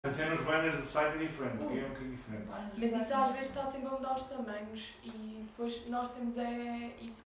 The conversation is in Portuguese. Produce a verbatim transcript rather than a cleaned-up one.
A cena nos banners do site é diferente, porque é um bocadinho diferente. Mas isso às vezes está sempre a mudar os tamanhos e depois nós temos é isso